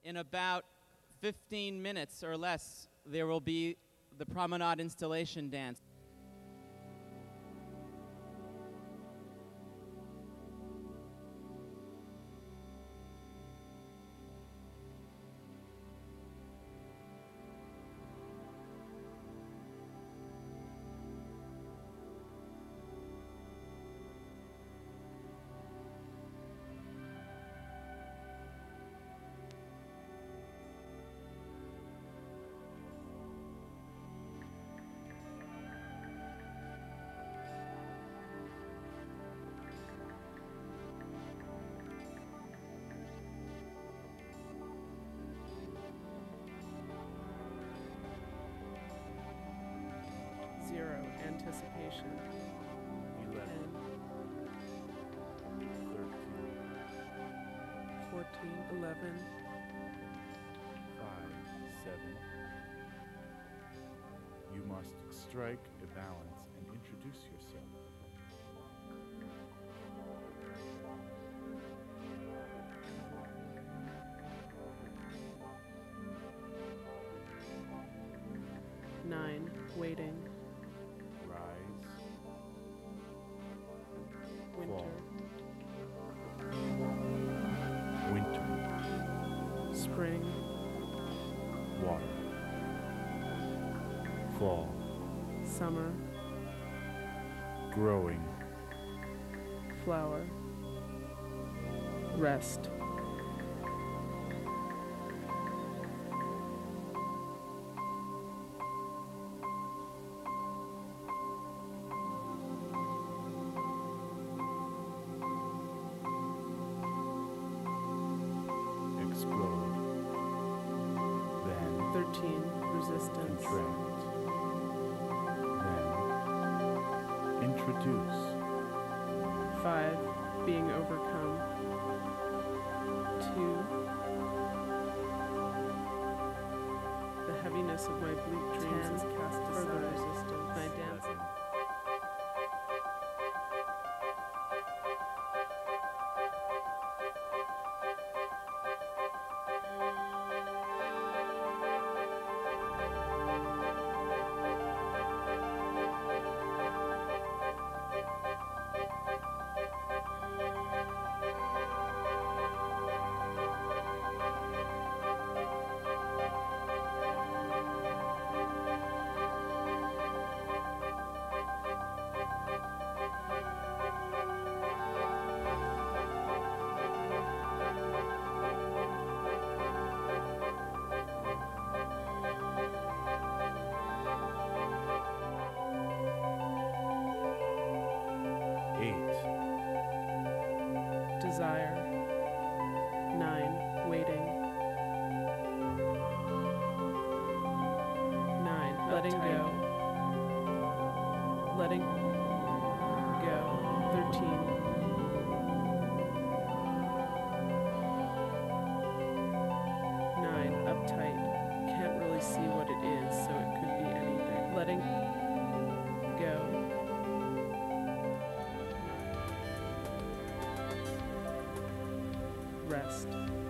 In about 15 minutes or less, there will be the Promenade Installation dance. Anticipation. 11, 13, 14, 11, 5, 7. You must strike a balance and introduce yourself. Nine, waiting. Rise. Winter. Fall. Winter. Spring. Water. Fall. Summer. Growing. Flower. Rest. Explode. Then 13, resistance. contract. Then introduce. 5, being overcome. 2, the heaviness of my bleak dreams is cast aside. Further resistance. My dance. 11. Desire. 9, waiting. 9, letting go. Letting go. 13. 9, uptight. Can't really see what it is, so it could be anything. Letting go. Rest.